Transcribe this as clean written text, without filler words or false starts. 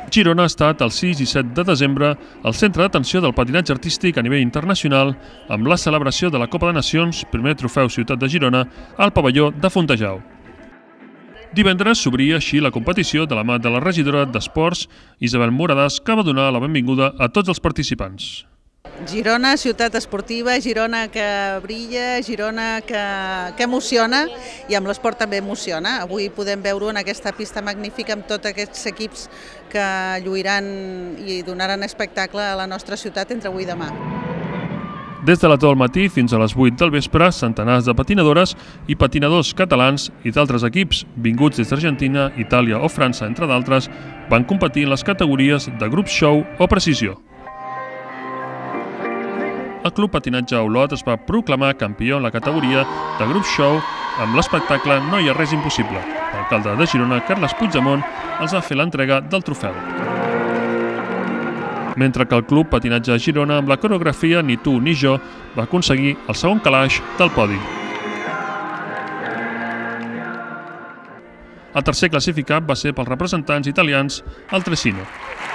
Girona ha estat el 6 i 7 de desembre al centre d'atenció del patinatge artístic a nivell internacional amb la celebració de la Copa de Nacions, primer trofeu Ciutat de Girona, al pavelló de Fontejau. Divendres s'obria així la competició de la mà de la regidora d'Esports, Isabel Moradàs, que va donar la benvinguda a tots els participants. Girona, ciutat esportiva, Girona que brilla, Girona que emociona i amb l'esport també emociona. Avui podem veure en aquesta pista magnífica amb tots aquests equips que lluiran i donaran espectacle a la nostra ciutat entre avui i demà. Des de les 10 del matí fins a les 8 del vespre, centenars de patinadores i patinadors catalans i d'altres equips, vinguts des d'Argentina, Itàlia o França, entre d'altres, van competir en les categories de grup show o precisió. El Club Patinatge Olot es va proclamar campió en la categoria de grup show amb l'espectacle No hi ha res impossible. L'alcalde de Girona, Carles Puigdemont, els va fer l'entrega del trofeu. Mentre que el Club Patinatge Girona, amb la coreografia Ni tu ni jo, va aconseguir el segon calaix del podi. El tercer classificat va ser pels representants italians, el Tresino.